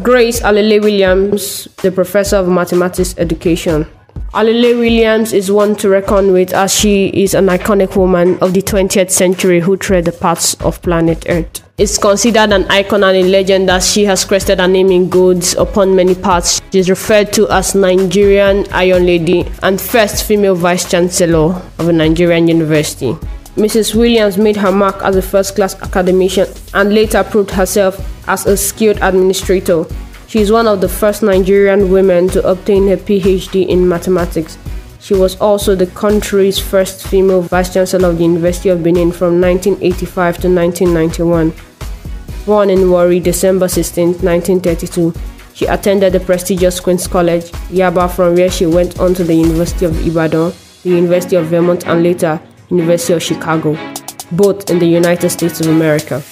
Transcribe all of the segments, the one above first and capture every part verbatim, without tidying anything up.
Grace Alele Williams, the professor of mathematics education. Alele Williams is one to reckon with, as she is an iconic woman of the twentieth century who tread the paths of planet Earth. It's considered an icon and a legend as she has crested her name in golds upon many paths. She is referred to as Nigerian Iron Lady and first female vice chancellor of a Nigerian university. Missus Williams made her mark as a first-class academician and later proved herself as a skilled administrator. She is one of the first Nigerian women to obtain her P H D in mathematics. She was also the country's first female vice-chancellor of the University of Benin from nineteen eighty-five to nineteen ninety-one. Born in Warri, December sixteenth, nineteen thirty-two, she attended the prestigious Queen's College, Yaba, from where she went on to the University of Ibadan, the University of Vermont, and later University of Chicago, both in the United States of America.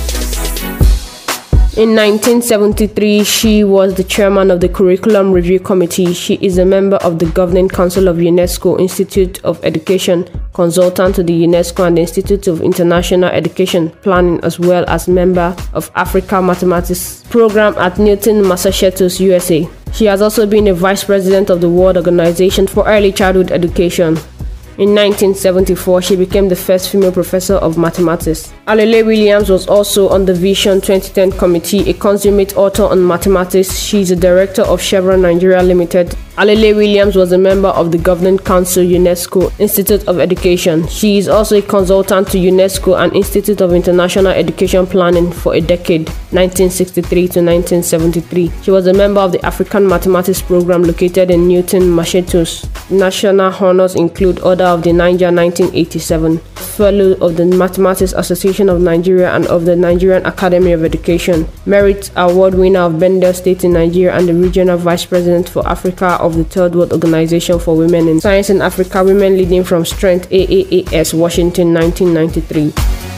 In nineteen seventy-three, she was the chairman of the Curriculum Review Committee. She is a member of the Governing Council of UNESCO Institute of Education, consultant to the UNESCO and the Institute of International Education Planning, as well as member of Africa Mathematics Program at Newton, Massachusetts, U S A. She has also been a vice president of the World Organization for Early Childhood Education. In nineteen seventy-four, she became the first female professor of mathematics. Alele Williams was also on the Vision twenty ten committee, a consummate author on mathematics. She is a director of Chevron Nigeria Limited. Alele Williams was a member of the Governing Council UNESCO Institute of Education. She is also a consultant to UNESCO and Institute of International Education Planning for a decade, nineteen sixty-three to nineteen seventy-three. She was a member of the African Mathematics Program located in Newton, Massachusetts. National honors include Order of the Niger nineteen eighty-seven, Fellow of the Mathematics Association of Nigeria and of the Nigerian Academy of Education, Merit Award winner of Bendel State in Nigeria, and the Regional Vice President for Africa of the Third World Organization for Women in Science in Africa, Women Leading from Strength, A A A S, Washington, nineteen ninety-three.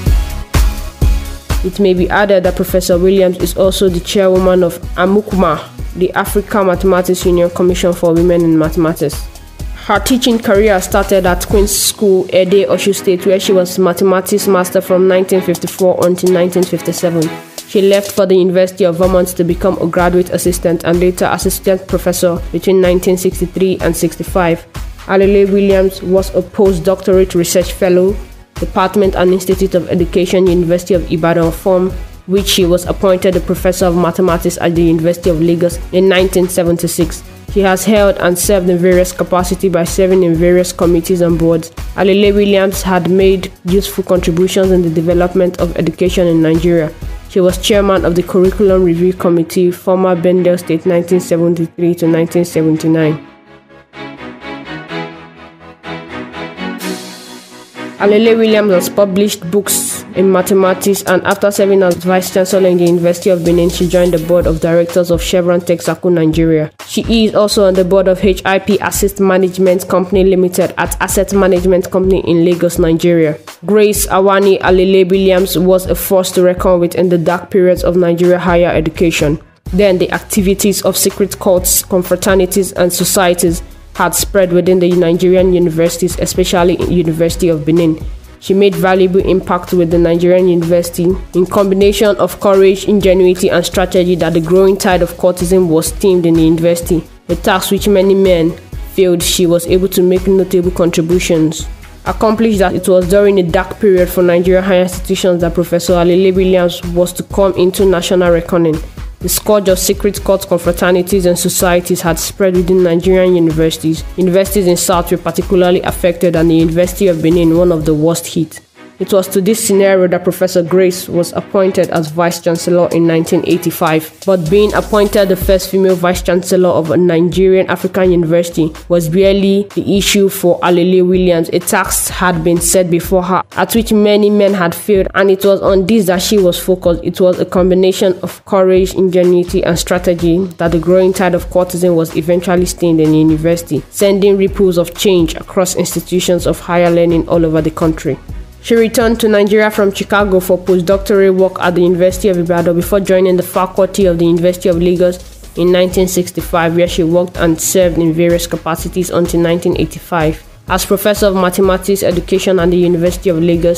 It may be added that Professor Williams is also the chairwoman of AMUCMA, the Africa Mathematics Union Commission for Women in Mathematics. Her teaching career started at Queen's School, Ede, Osun State, where she was mathematics master from nineteen fifty-four until nineteen fifty-seven. She left for the University of Vermont to become a graduate assistant and later assistant professor between nineteen sixty-three and sixty-five. Alele Williams was a postdoctorate research fellow, Department and Institute of Education, University of Ibadan, from which she was appointed a professor of mathematics at the University of Lagos in nineteen seventy-six. She has held and served in various capacities by serving in various committees and boards. Alele Williams had made useful contributions in the development of education in Nigeria. She was chairman of the Curriculum Review Committee, former Bendel State, nineteen seventy-three to nineteen seventy-nine. Alele Williams has published books in mathematics, and after serving as Vice Chancellor in the University of Benin, she joined the Board of Directors of Chevron Texaco Nigeria. She is also on the board of H I P Asset Management Company Limited at Asset Management Company in Lagos, Nigeria. Grace Awani Alele Williams was a force to reckon with in the dark periods of Nigeria higher education. Then the activities of secret cults, confraternities, and societies had spread within the Nigerian universities, especially in University of Benin. She made valuable impact with the Nigerian university in combination of courage, ingenuity, and strategy that the growing tide of cultism was stemmed in the university, a task which many men failed. She was able to make notable contributions. Accomplished that it was during a dark period for Nigerian higher institutions that Professor Alele Williams was to come into national reckoning. The scourge of secret cults, confraternities, and societies had spread within Nigerian universities. Universities in South were particularly affected, and the University of Benin one of the worst hit. It was to this scenario that Professor Grace was appointed as Vice Chancellor in nineteen eighty-five. But being appointed the first female Vice Chancellor of a Nigerian African university was barely the issue for Alele Williams. A task had been set before her, at which many men had failed, and it was on this that she was focused. It was a combination of courage, ingenuity, and strategy that the growing tide of cultism was eventually stemmed in the university, sending ripples of change across institutions of higher learning all over the country. She returned to Nigeria from Chicago for postdoctoral work at the University of Ibadan before joining the faculty of the University of Lagos in nineteen sixty-five, where she worked and served in various capacities until nineteen eighty-five. As professor of mathematics education at the University of Lagos,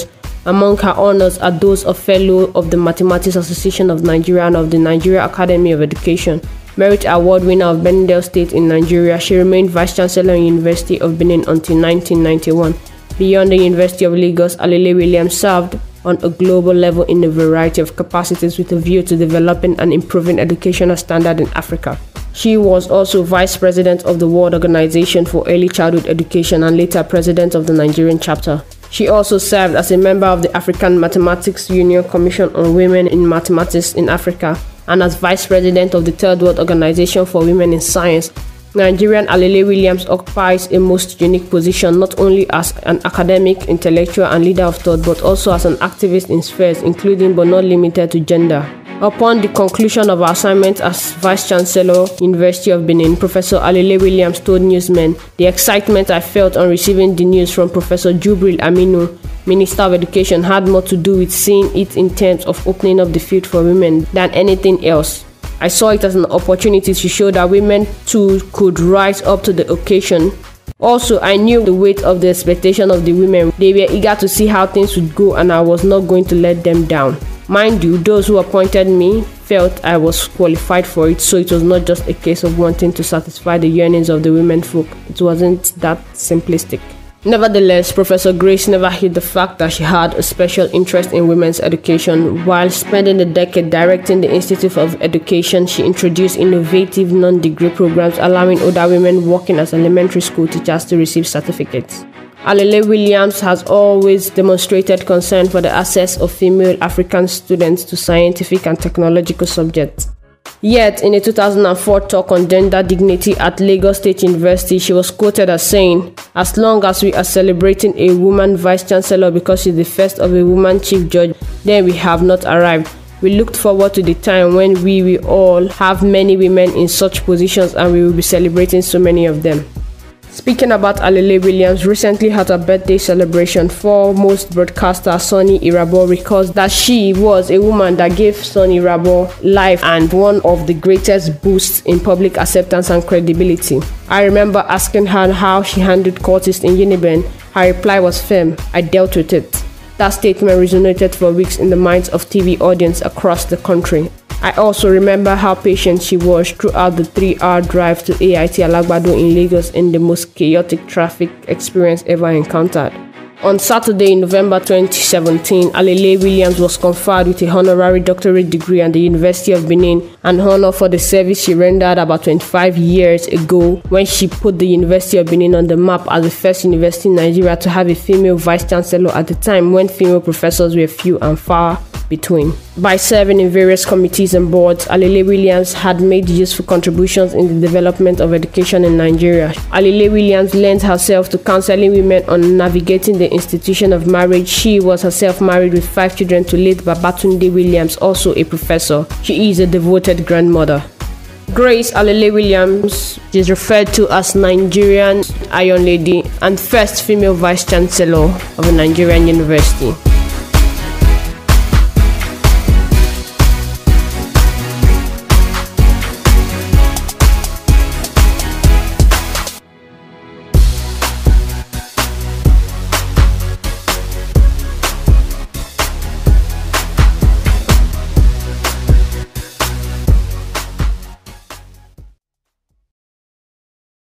Among her honors are those of Fellow of the Mathematics Association of Nigeria and of the Nigeria Academy of Education. Merit Award winner of Benndale State in Nigeria, she remained Vice Chancellor in University of Benin until nineteen ninety-one. Beyond the University of Lagos, Alele Williams served on a global level in a variety of capacities with a view to developing and improving educational standards in Africa. She was also Vice President of the World Organization for Early Childhood Education and later President of the Nigerian chapter. She also served as a member of the African Mathematics Union Commission on Women in Mathematics in Africa and as Vice President of the Third World Organization for Women in Science. Nigerian Alele Williams occupies a most unique position not only as an academic, intellectual, and leader of thought, but also as an activist in spheres including but not limited to gender. Upon the conclusion of her assignment as Vice Chancellor, University of Benin, Professor Alele Williams told newsmen, "The excitement I felt on receiving the news from Professor Jubril Aminu, Minister of Education, had more to do with seeing it in terms of opening up the field for women than anything else. I saw it as an opportunity to show that women too could rise up to the occasion. Also, I knew the weight of the expectation of the women. They were eager to see how things would go and I was not going to let them down. Mind you, those who appointed me felt I was qualified for it, so it was not just a case of wanting to satisfy the yearnings of the women folk. It wasn't that simplistic." Nevertheless, Professor Grace never hid the fact that she had a special interest in women's education. While spending a decade directing the Institute of Education, she introduced innovative non-degree programs allowing older women working as elementary school teachers to receive certificates. Alele Williams has always demonstrated concern for the access of female African students to scientific and technological subjects. Yet, in a two thousand four talk on gender dignity at Lagos State University, she was quoted as saying, "As long as we are celebrating a woman vice chancellor because she's the first of a woman chief judge, then we have not arrived. We looked forward to the time when we will all have many women in such positions and we will be celebrating so many of them." Speaking about Alele Williams, recently had a birthday celebration. Foremost broadcaster Sonny Irabo recalls that she was a woman that gave Sonny Irabo life and one of the greatest boosts in public acceptance and credibility. "I remember asking her how she handled cultists in Uniben. Her reply was firm: I dealt with it." That statement resonated for weeks in the minds of T V audience across the country. I also remember how patient she was throughout the three-hour drive to A I T Alagbado in Lagos in the most chaotic traffic experience ever encountered. On Saturday, November twenty seventeen, Alele Williams was conferred with a honorary doctorate degree at the University of Benin, an honor for the service she rendered about twenty-five years ago when she put the University of Benin on the map as the first university in Nigeria to have a female vice-chancellor at the time when female professors were few and far between. By serving in various committees and boards, Alele Williams had made useful contributions in the development of education in Nigeria. Alele Williams lent herself to counseling women on navigating the institution of marriage. She was herself married with five children to late Babatunde Williams, also a professor. She is a devoted grandmother. Grace Alele Williams is referred to as Nigerian Iron Lady and first female vice chancellor of a Nigerian university.